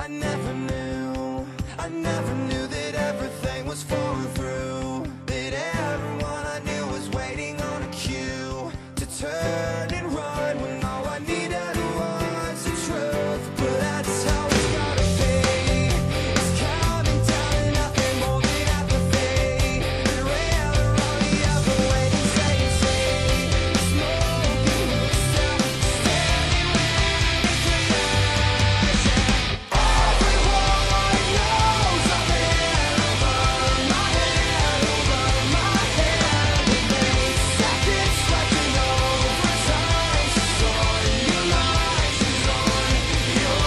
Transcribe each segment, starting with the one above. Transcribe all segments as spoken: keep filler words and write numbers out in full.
I never knew, I never knew that everything was falling through. That everyone I knew was waiting on a cue to turn and run when all I needed was the truth. But that's how it's gotta be. It's coming down to nothing more than apathy. The rail on the other way and say and say, smoking looks down, standing ready for us. Everyone knows I'm in over my head, over my head. With eight seconds left in overtime, she's on your mind, she's on your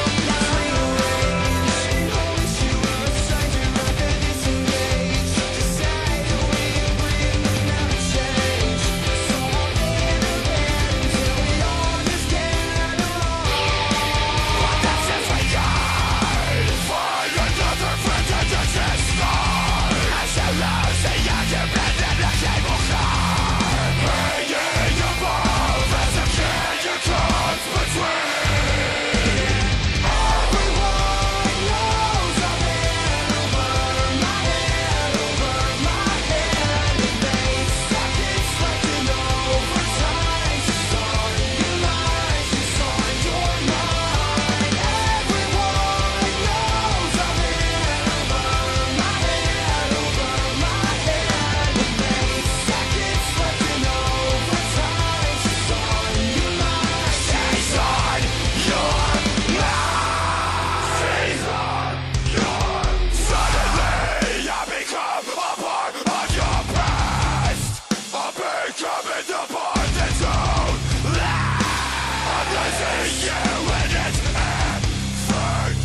mind. I wish you were a stranger, rather disengage. Decide the way you breathe, but never change. So I'll lay in her bed until we all just get along. But that's if we can't find another friend to just restore. As you lose the argument and the cable car, hanging above as a kid you comes between. Everyone knows I'm in over my head, over my head. With eight seconds left in overtime, she's on your mind, she's on your mind. Everyone knows I'm in over my head, over my head. With eight seconds left in overtime, she's on your mind, she's on your mind. She's on your. Suddenly I become a part of your past. I'm becoming the part that don't last. I'm losing you and it's effortless.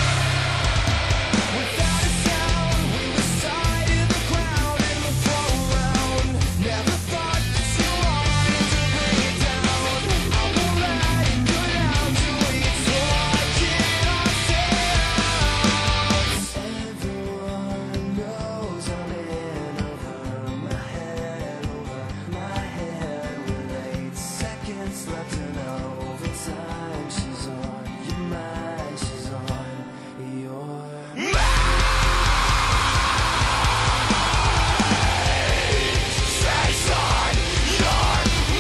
Without a sound, we were side to the ground and the floor around. Never thought that you wanted to bring it down. I will let it go down till we talk it ourselves. Everyone knows I'm in over my head, over my head. With eight seconds left in overtime, she's on your mind, she's on your mind. She's on your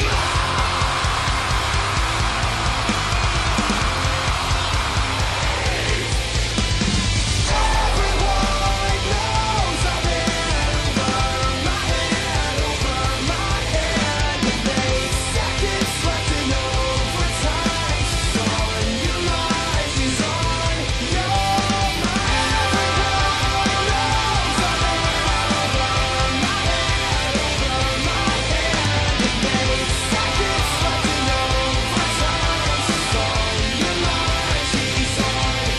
Everyone knows I'm in over my head, over my head. With eight seconds left in overtime, she's on your mind, she's on your mind. Everyone knows I'm in over my head, over my head. With eight seconds left in overtime, she's on your mind, she's on your mind.